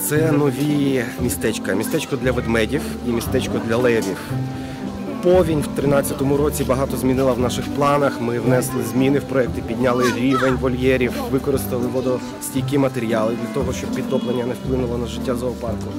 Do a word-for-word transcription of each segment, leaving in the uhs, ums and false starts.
Це нові містечка. Містечко для ведмедів і містечко для левів. Повінь в тринадцятому році багато змінила в наших планах. Ми внесли зміни в проєкти, підняли рівень вольєрів, використали водостійкі матеріали для того, щоб підтоплення не вплинуло на життя зоопарку.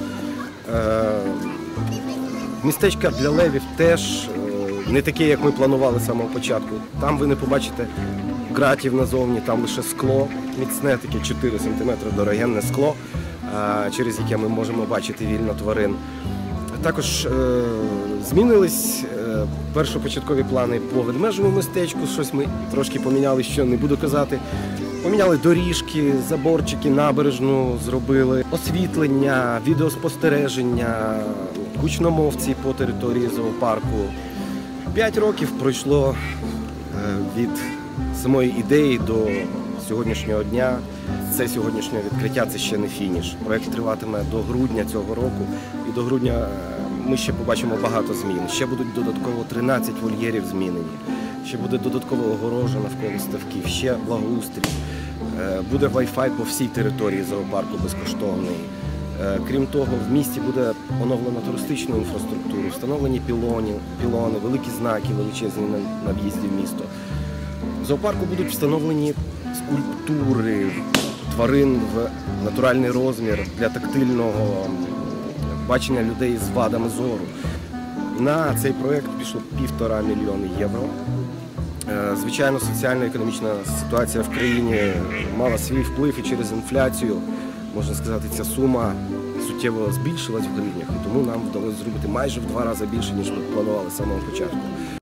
Містечка для левів теж не таке, як ми планували з самого початку. Там ви не побачите ґратів назовні, там лише скло, міцне таке чотири сантиметри дорогенне скло, через яке ми можемо бачити вільно тварин. Також е, змінились е, першопочаткові плани по ведмежому містечку, щось ми трошки поміняли, що не буду казати. Поміняли доріжки, заборчики, набережну зробили, освітлення, відеоспостереження, гучномовці по території зоопарку. П'ять років пройшло е, від самої ідеї до сьогоднішнього дня. Це сьогоднішнє відкриття, це ще не фініш. Проєкт триватиме до грудня цього року, і до грудня ми ще побачимо багато змін. Ще будуть додатково тринадцять вольєрів змінені, ще буде додатково огорожа навколо ставків, ще благоустрій, буде Wi-Fi по всій території зоопарку безкоштовний. Крім того, в місті буде оновлено туристичну інфраструктуру, встановлені пілони, пілони, великі знаки величезні на в'їзді в місто. В зоопарку будуть встановлені скульптури тварин в натуральний розмір для тактильного бачення людей з вадами зору. На цей проєкт пішло півтора мільйони євро. Звичайно, соціально-економічна ситуація в країні мала свій вплив, і через інфляцію, можна сказати, ця сума суттєво збільшилась в гривнях, і тому нам вдалося зробити майже в два рази більше, ніж ми планували з самого початку.